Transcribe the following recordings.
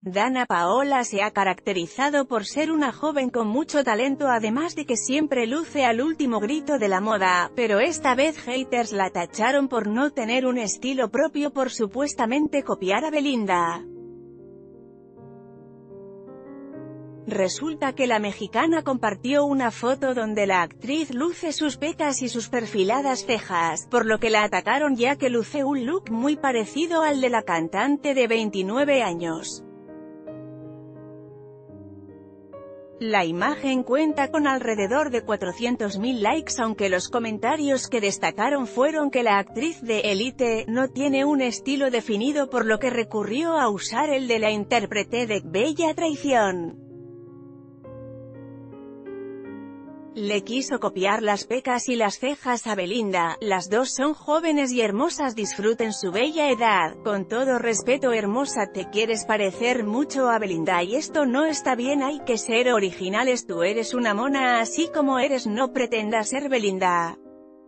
Dana Paola se ha caracterizado por ser una joven con mucho talento, además de que siempre luce al último grito de la moda, pero esta vez haters la tacharon por no tener un estilo propio por supuestamente copiar a Belinda. Resulta que la mexicana compartió una foto donde la actriz luce sus pecas y sus perfiladas cejas, por lo que la atacaron ya que luce un look muy parecido al de la cantante de 29 años. La imagen cuenta con alrededor de 400.000 likes, aunque los comentarios que destacaron fueron que la actriz de Elite no tiene un estilo definido, por lo que recurrió a usar el de la intérprete de Bella Traición. Le quiso copiar las pecas y las cejas a Belinda. Las dos son jóvenes y hermosas, disfruten su bella edad. Con todo respeto, hermosa, te quieres parecer mucho a Belinda y esto no está bien, hay que ser originales. Tú eres una mona así como eres, no pretendas ser Belinda.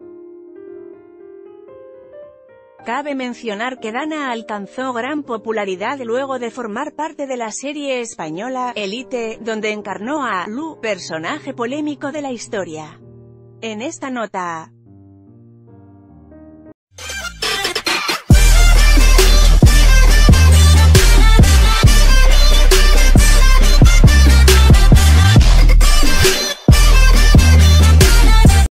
Cabe mencionar que Dana alcanzó gran popularidad luego de formar parte de la serie española Elite, donde encarnó a Lu, personaje polémico de la historia. En esta nota